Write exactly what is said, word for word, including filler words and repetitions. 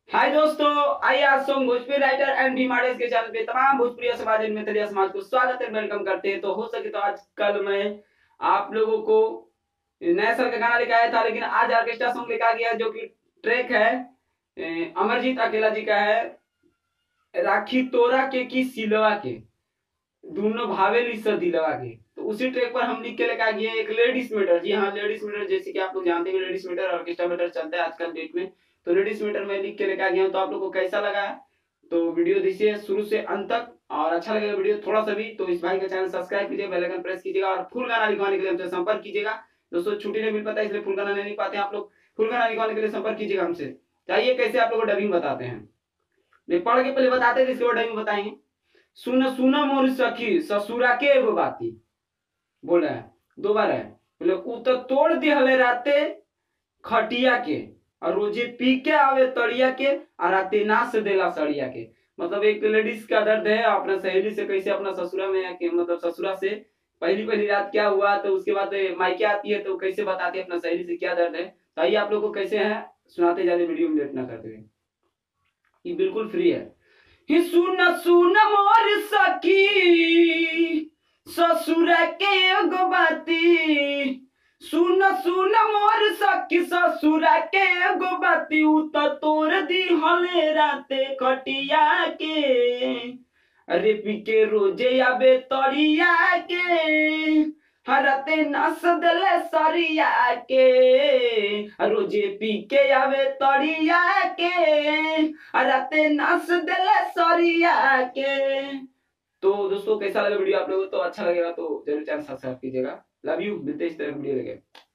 हाय दोस्तों, आइए आज Som Bhojpuri writer and B models के चैनल पे तमाम भोजपुरी समाज में तलिया समाज को स्वागत है, वेलकम करते हैं। तो हो सके तो आज कल मैं आप लोगों को नया साल का गाना लेकर आया था, लेकिन आज ऑर्केस्ट्रा सॉन्ग लेकर आ गया जो कि ट्रैक है ए, अमरजीत अकेला जी का है, राखी तोरा के की सिलवा के दोनों भावेली स दिलवा के। तो उसी ट्रैक पर हम लिख के लेकर आ गए एक लेडीज मीटर। जी हाँ, लेडीज मीटर, जैसे कि आप लोग जानते हैं लेडीज मीटर ऑर्केस्ट्रा मीटर चलता है आजकल डेट में। तो लेडीज मीटर में लिख के लेकर आ गया हूं। तो आप लोग को कैसा लगा है तो वीडियो देखिए शुरू से अंत तक, और अच्छा लगेगा वीडियो थोड़ा सा भी तो इस भाई का चैनल सब्सक्राइब कीजिए, बेल आइकन प्रेस कीजिएगा और फुल गाना लिखवाने के लिए हमसे संपर्क कीजिएगा। दोस्तों छुट्टी नहीं मिल पाता इसलिए फुल गाना नहीं पाते आप लोग, फुल गाना लिखवाने के लिए संपर्क कीजिएगा हमसे। चाहिए कैसे आप लोग को डबिंग बताते हैं, नहीं पढ़ के पहले बताते थे, इसके बाद डबिंग बताएंगे। सुन सुन मोर सखी ससुरा के एगो बाती, बोल रहा है दो बार है। बोले उ तो तोड़ दिहले राते खटिया के, और रोजे पी के आवे तड़िया के, और राते नाश देला सड़िया के। मतलब एक लेडीज का दर्द है अपना सहेली से कैसे अपना ससुरा में के, मतलब ससुरा से पहली पहली रात क्या हुआ, तो उसके बाद मायके आती है तो कैसे बताती है अपना सहेली से क्या दर्द है। तो आइए आप लोग को कैसे है सुनाते जाने, वीडियो में लेट ना करते हुए। ये बिल्कुल फ्री है। ही सुन सुन मोर सखी ससुर के एगो बाती, सुन सुन मोर सखी ससुर के एगो बाती, उ तो तोड़ दी हले राते खटिया के, अरे पी के रोजे आबे तड़िया के, हरते नस दले सरिया के, रोजे पी के आवे तड़िया के, हरते नस दले सरिया के। तो दोस्तों कैसा लगा वीडियो आप लोगों को, तो अच्छा लगेगा तो जरूर चैनल सब्सक्राइब कीजिएगा। लव यू, मिलते हैं इस तरह वीडियो लेके।